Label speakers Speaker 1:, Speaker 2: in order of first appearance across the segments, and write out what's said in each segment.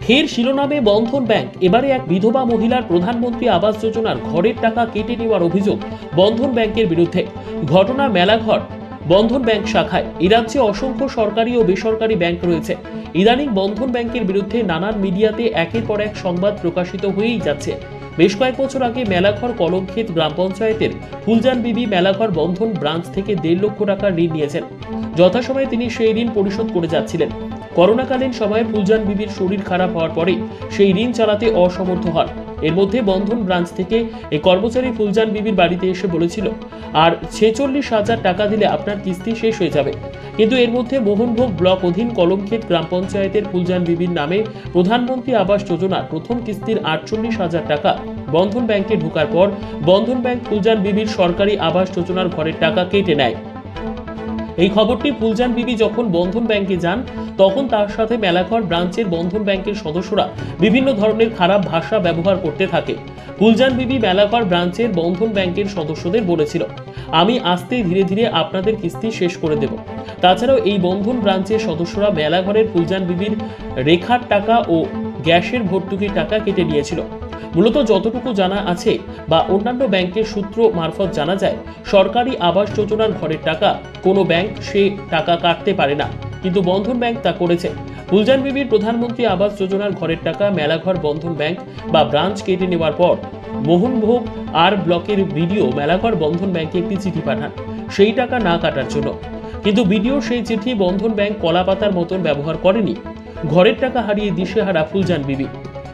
Speaker 1: ফের শিরোনামে বন্ধন ব্যাংক। এবারে এক বিধবা মহিলার প্রধানমন্ত্রী আবাস যোজনার ঘরের টাকা কেটে নেওয়ার অভিযোগ বন্ধন ব্যাংকের বিরুদ্ধে। ঘটনা মেলাঘর বন্ধন ব্যাংক শাখায়। এই রাজ্যে অসংখ্য সরকারি ও বেসরকারি ব্যাংক রয়েছে। ইদানিং বন্ধন ব্যাংকের বিরুদ্ধে নানান মিডিয়াতে একের পর এক সংবাদ প্রকাশিত হয়েই যাচ্ছে। বেশ কয়েক বছর আগে মেলাঘর কলমক্ষেত গ্রাম পঞ্চায়েতের ফুলজান বিবি মেলাঘর বন্ধন ব্রাঞ্চ থেকে 1.5 লক্ষ টাকার ঋণ নিয়েছেন। যথাসময়ে তিনি সেই ঋণ পরিশোধ করে যাচ্ছিলেন। করোনাকালীন সময়ে ফুলজান বিবির শরীর খারাপ হওয়ার পরে সেই ঋণ চালাতে অসমর্থ হন। এর মধ্যে বন্ধন ব্রাঞ্চ থেকে এই কর্মচারী ফুলজান বিবির বাড়িতে এসে বলেছিল, আর 46,000 টাকা দিলে আপনার কিস্তি শেষ হয়ে যাবে। কিন্তু এর মধ্যে মোহনভোগ ব্লক অধীন কলমক্ষেত গ্রাম পঞ্চায়েতের ফুলজান বিবির নামে প্রধানমন্ত্রী আবাস যোজনার প্রথম কিস্তির 48,000 টাকা বন্ধন ব্যাংকে ঢোকার পর বন্ধন ব্যাংক ফুলজান বিবির সরকারি আবাস যোজনার ঘরের টাকা কেটে নেয়। এই খবরটি ফুলজান বিবি যখন বন্ধন ব্যাংকে যান, তখন তার সাথে মেলাঘর ব্রাঞ্চের বন্ধন ব্যাংকের সদস্যরা বিভিন্ন ধরনের খারাপ ভাষা ব্যবহার করতে থাকে। ফুলজান বিবি মেলাঘর ব্রাঞ্চের বন্ধন ব্যাংকের সদস্যদের বলেছিল, আমি আস্তে ধীরে ধীরে আপনাদের কিস্তি শেষ করে দেব। তাছাড়াও এই বন্ধন ব্রাঞ্চের সদস্যরা মেলাঘরের ফুলজান বিবির রেখার টাকা ও গ্যাসের ভর্তুকির টাকা কেটে নিয়েছিল। মূলত যতটুকু জানা আছে বা অন্যান্য ব্যাংকের সূত্র মারফত জানা যায়, সরকারি আবাস যোজনার ঘরের টাকা কোনো ব্যাংক সে টাকা কাটতে পারে না, কিন্তু বন্ধন ব্যাংক তা করেছে। ফুলজান বিবির প্রধানমন্ত্রী আবাস যোজনার ঘরের টাকা মেলাঘর বন্ধন ব্যাংক বা ব্রাঞ্চ কেটে নেওয়ার পর মোহনভোগ আর ব্লকের বিডিও মেলাঘর বন্ধন ব্যাংকে একটি চিঠি পাঠান সেই টাকা না কাটার জন্য। কিন্তু বিডিও সেই চিঠি বন্ধন ব্যাংক কলাপাতার মতন ব্যবহার করেনি। ঘরের টাকা হারিয়ে দিশেহারা ফুলজান বিবি।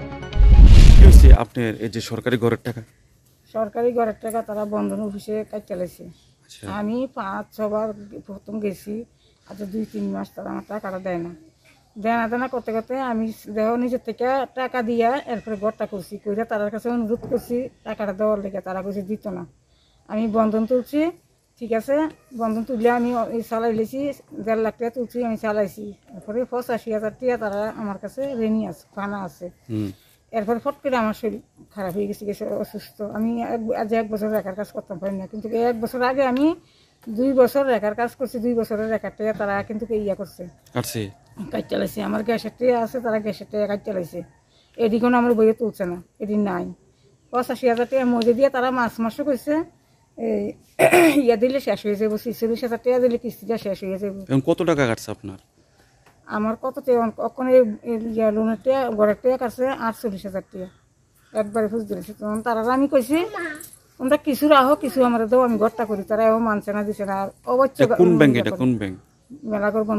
Speaker 2: আপনার এই যে সরকারি ঘরের টাকা
Speaker 3: তারা বন্ধন অফিসে কাজ চালাইছে। আমি 5-6 বার প্রথম গেছি, আজ 2-3 মাস তারা আমার টাকাটা দেয় না করতে করতে আমি দেখো নিজের থেকে টাকা দিয়া এরপরে ঘরটা করছি, কইরা তার কাছে অনুরোধ করছি টাকাটা দেওয়ার লেগে। তারা কইছে দিত না। আমি বন্ধন তুলছি, ঠিক আছে, বন্ধন তুললে আমি চালাই লেছি, 1.5 লাখ টাকা তুলছি, আমি চালাইছি। এরপরে 85,000 টাকা তারা আমার কাছে ঋণী আছে, ফানা আছে। এরপরে ফট করে আমার শরীর খারাপ হয়ে গেছে, অসুস্থ। আমি আজ 1 বছর রেখার কাজ করতাম পারি না, কিন্তু 1 বছর আগে আমি 2 বছর রেখার কাজ করছি। 2 বছরের রেখার টাকা তারা কিন্তু ইয়া করছে, কাজ চালাইছে। আমার গ্যাসের টাকা আছে, তারা গ্যাসের টাকা কাজ চালাইছে। এটি কোনো আমার বইয়ে তুলছে না, এটি নাই। 85,000 টাকা মজে দিয়ে তারা মাসও করছে, ইয়া দিলে শেষ হয়ে যাবো। 46,000 টাকা দিলে কিস্তিটা শেষ হয়ে যাবো।
Speaker 2: কত টাকা কাটছে আপনার?
Speaker 3: আমার কত লোনের টাকা ঘরের টাকা কাটছে 48,000 টাকা একবারে ফুস দিয়েছে। তখন তারা আমি কইছি, তোমরা কিছু রাখো, কিছু আমার দাও, আমি ঘরটা করি। তারা এও মানছে না, দিছে না। অবশ্য মেলাঘর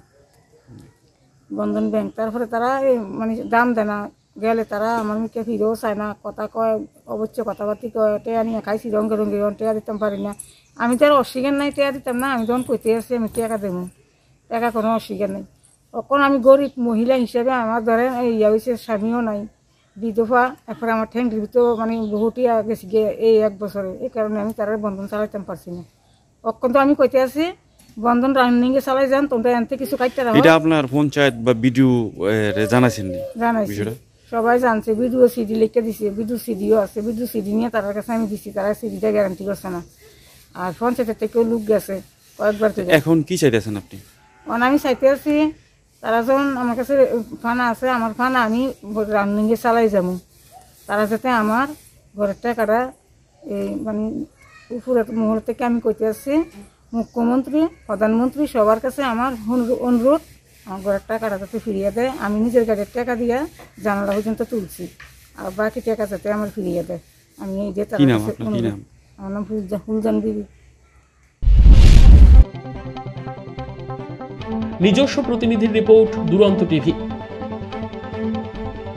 Speaker 3: বন্ধন ব্যাংক। তারপরে তারা মানে দাম দেয় না, গেলে তারা আমার মুখে ফিরেও চায় না, কথা কয়, অবশ্য কথাবার্তি কয়। টেয়া নিয়ে খাইছি রঙে রঙে, টেয়া দিতাম পারি না। আমি তো আর অস্বীকার নাই, টেয়া দিতাম না। আমি যখন কইতে আসছি আমি টাকা দেবো, টাকা কোনো অস্বীকার নেই। তখন আমি গরিব মহিলা হিসেবে আমার ধরেন ইয়া হয়েছে, স্বামীও নাই, বিধবা। এরপরে আমার ঠ্যাংটির ভিতর মানে বহুটি গেছি গিয়ে এই 1 বছরে। এই কারণে আমি তারা বন্ধন চালাইতাম পারছি না। তখন তো আমি কইতে আছি, বন্ধন রানিংয়ে চালাই যান, তোমরা এনতে কিছু কাটতে রাখো।
Speaker 2: এটা আপনার পঞ্চায়েত বা বিডিও জানাইছি,
Speaker 3: সবাই জানছে। বিডিও সিডি লিখে দিছে, বিডিও সিডিও আছে। বিডিও সিডি নিয়ে তার কাছে আমি দিছি, তারা সিডিটা গ্যারান্টি করছে না। আর পঞ্চায়েতের থেকেও লোক গেছে কয়েকবার।
Speaker 2: এখন কি চাইতেছেন আপনি?
Speaker 3: আমি চাইতে আছি, তারা যখন আমার কাছে ফানা আছে, আমার ফানা আমি রানিংয়ে চালাই যাবো, তারা যাতে আমার ঘরের টাকাটা এই মানে উপরের মহল থেকে আমি কইতে আসছি, মুখ্যমন্ত্রী, প্রধানমন্ত্রী সবার কাছে আমার অনুরোধ, আমার ঘরের টাকাটা যাতে ফিরিয়ে দেয়। আমি নিজের গাড়ির টাকা দিয়া জানালা পর্যন্ত তুলছি, আর বাকি টাকা যাতে আমার ফিরিয়ে দেয়। আমি এই যে তার কাছে আমার নাম ফুলজান বিবি।
Speaker 1: নিজস্ব প্রতিনিধির রিপোর্ট, দুরন্ত টিভি।